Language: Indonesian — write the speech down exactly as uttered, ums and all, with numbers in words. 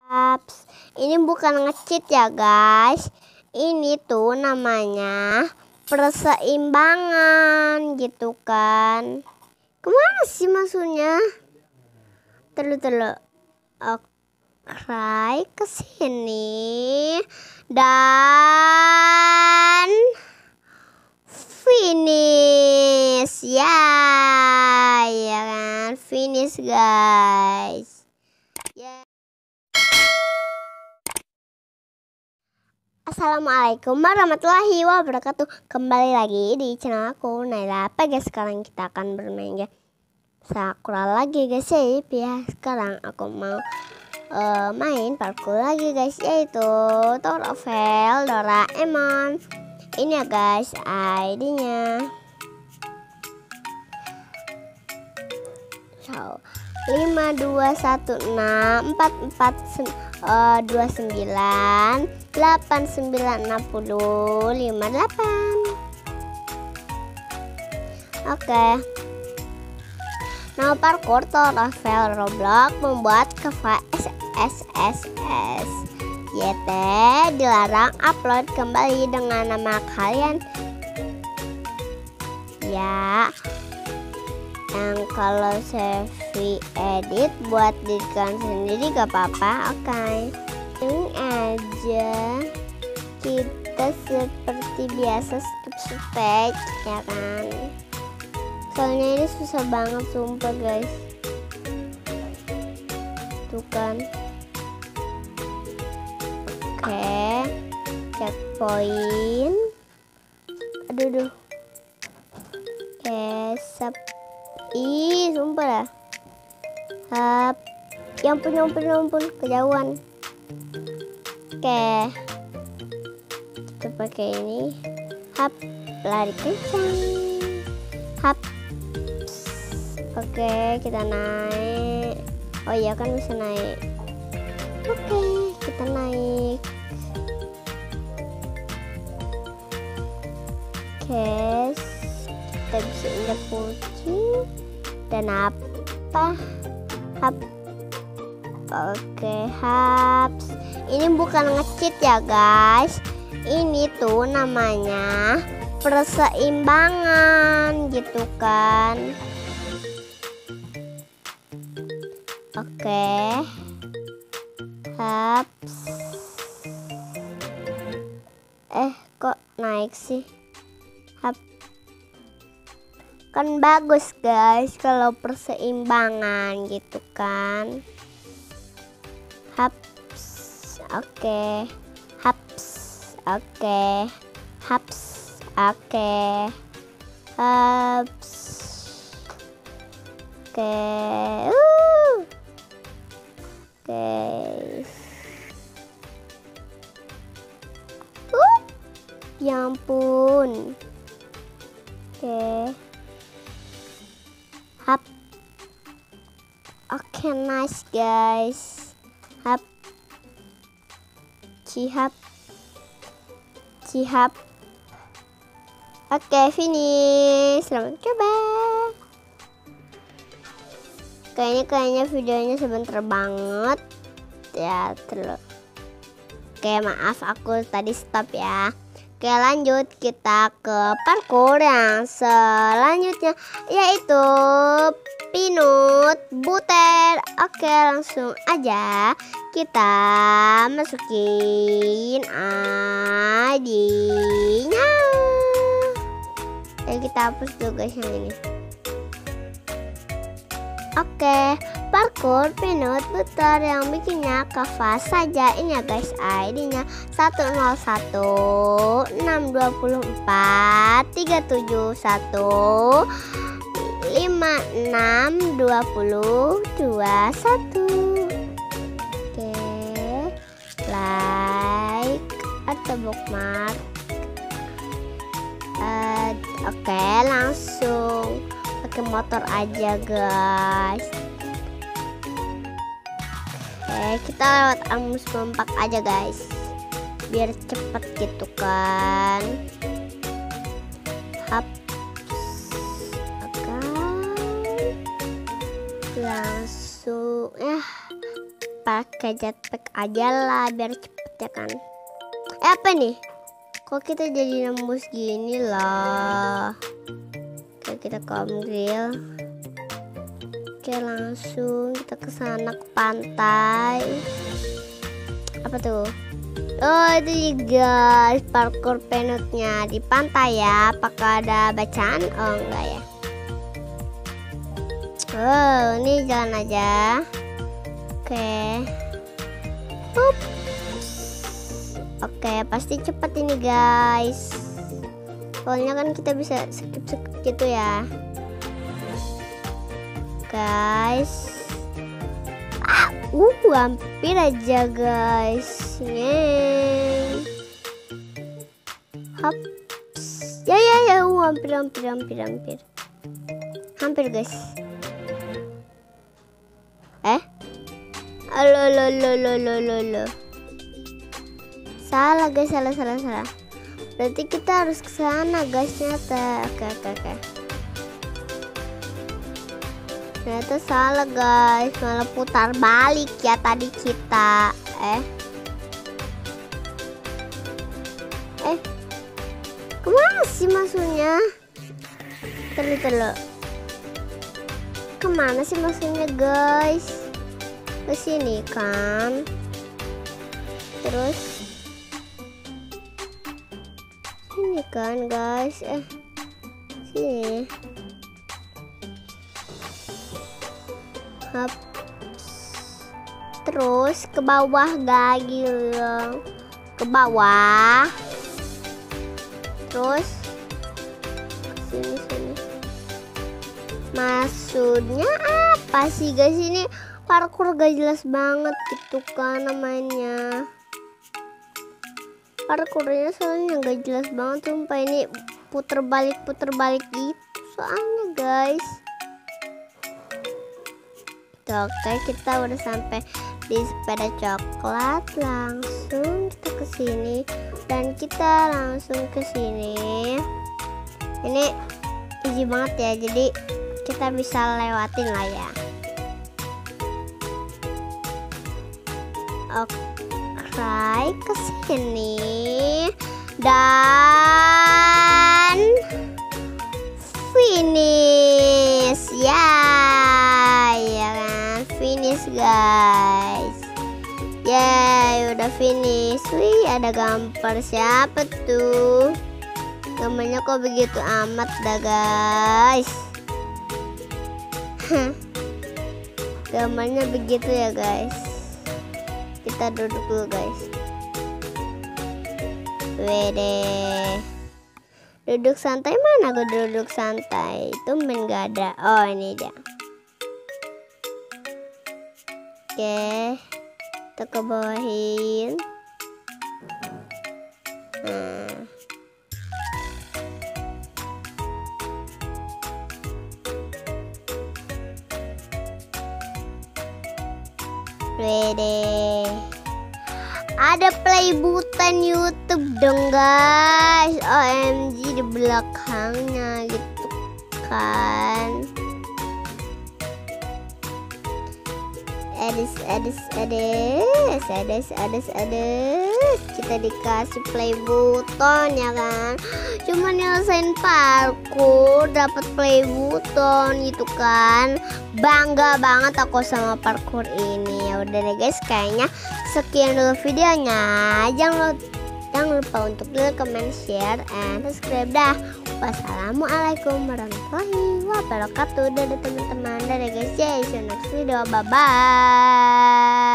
Ups, ini bukan nge-cheat ya guys. Ini tuh namanya perseimbangan gitu kan. Kemana sih maksudnya? Terlalu-terlalu. Oke, ke sini dan finish ya, ya kan, finish guys. Ya. Assalamualaikum warahmatullahi wabarakatuh. Kembali lagi di channel aku Naila. Apa guys, sekarang kita akan bermain game Sakura lagi guys ya. Ya sekarang aku mau uh, main parkour lagi guys, yaitu Tower of Hell Doraemon. Ini ya guys I D-nya. So, lima dua satu enam empat empat dua sembilan delapan sembilan enam nol lima delapan. Oke. Nama parkour Tower of Hell Roblox membuat cover S S S S. Y T dilarang upload kembali dengan nama kalian. Ya. Yang kalau save edit buat dirikan sendiri gak apa-apa. Oke, okay. Ini aja kita seperti biasa skip stage ya kan. Soalnya ini susah banget sumpah guys. Tuh kan. Oke, okay. Checkpoint. Aduh duh. Oke, okay, sep. Ih, sumpah dah. Hap. Ya ampun, ya ampun, ya ampun, kejauhan. Oke. Kita pakai ini. Hap, lari kencang. Hap. Oke, kita naik. Oh iya kan bisa naik. Oke, kita naik. Oke, kita bisa injak kucing. Dan apa? Hap. Oke, haps. Ini bukan nge-cheat ya guys. Ini tuh namanya perseimbangan gitu kan. Oke. Haps. Eh, kok naik sih? Hap. Kan bagus guys kalau perseimbangan gitu kan. Haps. Oke. Haps. Oke. Haps. Oke. Haps. Oke. Uh. Oke. Uh. Ya ampun. Oke. Hap. Oke, okay, nice guys. Hap. Cihap. Cihap. Oke, okay, finish. Selamat coba. Kayaknya kayaknya videonya sebentar banget. Ya, terus. Oke, okay, maaf aku tadi stop ya. Oke, lanjut kita ke parkour yang selanjutnya, yaitu Pinut Butter. Oke, langsung aja kita masukin I D-nya. Dan kita hapus dulu guys yang ini. Oke, parkour Pinut Butter yang bikinnya Kava saja. Ini ya guys I D-nya satu nol satu enam dua empat tiga tujuh satu lima enam dua dua satu. Oke, like atau bookmark. uh, Oke, langsung pakai motor aja guys. Oke, kita lewat amusement park aja guys, biar cepet gitu kan. Hap. Oke, langsung ya pakai jetpack aja lah biar cepet ya kan. Eh apa nih? Kok kita jadi nembus gini lah? Oke, kita ke Om Grill. Oke, langsung kita ke sana ke pantai. Apa tuh? Oh itu guys, parkour penutnya di pantai ya. Apakah ada bacaan? Oh enggak ya. Oh ini jalan aja. Oke. Ups. Oke pasti cepat ini guys. Soalnya kan kita bisa skip-skip gitu ya. Guys. Ah, uh, hampir aja guys. Yeay. Haps. Ya ya ya, uh, hampir hampir hampir hampir. Hampir guys. Eh? Alo lo lo lo lo lo lo. Salah guys, salah salah salah. Berarti kita harus ke sana guys ternyata. Oke oke oke. Ternyata salah guys, malah putar balik ya tadi kita. Eh. Eh. Kemana sih maksudnya? Terus terus. Kemana sih maksudnya guys? Ke sini kan. Terus sini kan guys. Eh. Sini. Hap. Terus ke bawah lagi loh. Ke bawah. Terus sini sini. Maksudnya apa sih guys ini? Parkour gak jelas banget gitu kan namanya. Parkournya soalnya gak jelas banget, sumpah ini puter balik puter balik gitu soalnya guys. Oke kita udah sampai di sepeda coklat, langsung kita ke sini dan kita langsung ke sini. Ini easy banget ya, jadi kita bisa lewatin lah ya. Oke, ke sini dan finish ya, ya kan, finish guys. Yeay, udah finish. Wih, ada gambar siapa tuh? Gambarnya kok begitu amat dah guys. Gambarnya begitu ya guys. Kita duduk dulu guys. Wede. Duduk santai mana? Gue duduk santai. Tumben gak ada. Oh ini dia. Oke. Kita ke bawahin. Nah. Wede. Ada play button YouTube dong guys. O M G di belakangnya gitu kan. Edis edis edis edis edis edis. Kita dikasih play button ya kan. Cuma nyelesain parkour dapat play button gitu kan. Bangga banget aku sama parkour ini. Ya udah deh guys, kayaknya sekian dulu videonya. Jangan lupa, jangan lupa untuk like, comment, share, and subscribe dah. Wassalamualaikum warahmatullahi wabarakatuh. Dadah teman-teman. Dadah guys. See you next video. Bye bye.